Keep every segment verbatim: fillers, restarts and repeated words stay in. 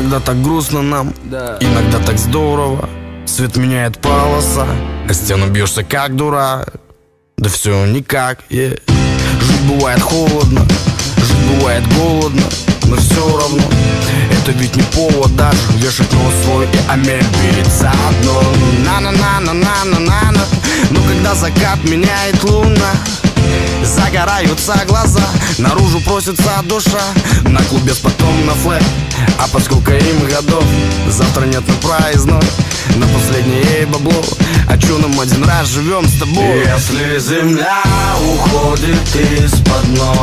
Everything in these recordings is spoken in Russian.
Иногда так грустно нам, да. Иногда так здорово. Свет меняет полоса, а стену бьешься как дурак. Да все никак, yeah. Жить бывает холодно, жить бывает голодно, но все равно это ведь не повод даже вешать нос свой и Амель бить заодно. На-на-на-на-на-на-на. Но когда закат меняет луна, загораются глаза, наружу просится душа. На клубе потом на флэп, а поскольку им годов, завтра нет на проездной, на последнее бабло. А чё нам один раз живем с тобой? Если земля уходит из-под ног,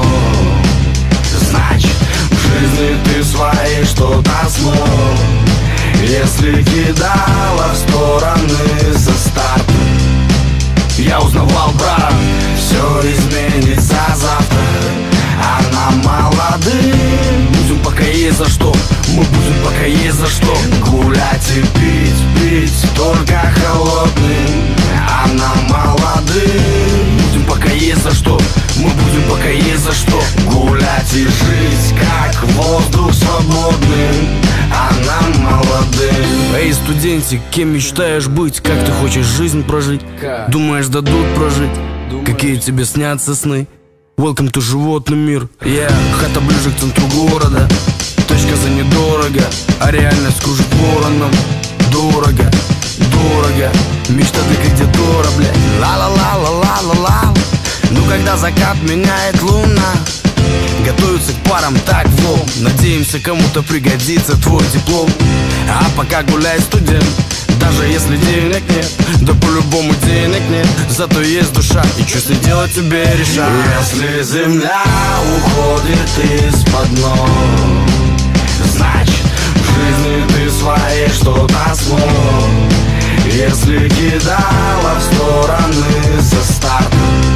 значит в жизни ты своей что-то смог. Если кидала в стороны со старта, я узнавал, брат, все изменится завтра. А нам молодым будем пока есть за что, мы будем пока есть за что гулять и пить, пить только холодным. А нам молодым будем пока есть за что, мы будем пока есть за что гулять и жить как воздух свободным. А нам молодым. Эй, студентик, кем мечтаешь быть? Как ты хочешь жизнь прожить? Думаешь, дадут прожить? Какие тебе снятся сны? Welcome to животный мир. Я yeah. Хата ближе к центру города, точка за недорого, а реальность кружит вороном. Дорого, дорого, мечта ты где дорого, блядь. Ла-ла-ла-ла-ла-ла-ла. Ну когда закат меняет луна, готовятся к парам так в лоб. Надеемся, кому-то пригодится твой диплом. А пока гуляй, студент, даже если денег нет, да по-любому денег нет, зато есть душа, и что с ней делать тебе решать. Если земля уходит из-под ног, значит в жизни ты своей что-то смог. Если кидала в стороны со старта,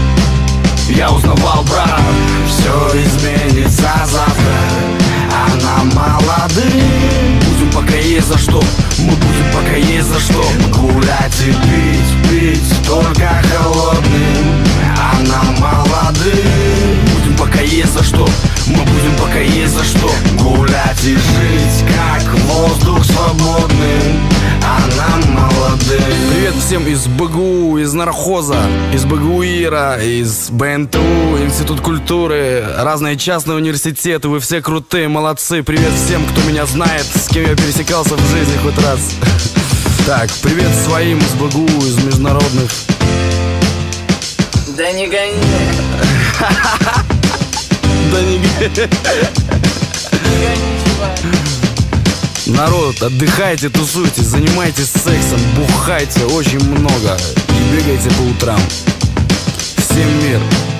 я узнавал, брат, все изменится завтра. А нам молодым будем пока есть за что, мы будем пока есть за что гулять и пить, пить только холодным. А нам молодым будем пока есть за что, мы будем пока есть за что гулять и жить как воздух свободным. А нам молодым. Привет всем из БГУ, из нархоза, из БГУИРа, из БНТУ, Институт культуры, разные частные университеты. Вы все крутые, молодцы. Привет всем, кто меня знает, с кем я пересекался в жизни хоть раз. Так, привет своим из БГУ, из международных. Да не гони. Да не гони. Народ, отдыхайте, тусуйте, занимайтесь сексом, бухайте очень много и бегайте по утрам. Всем мир!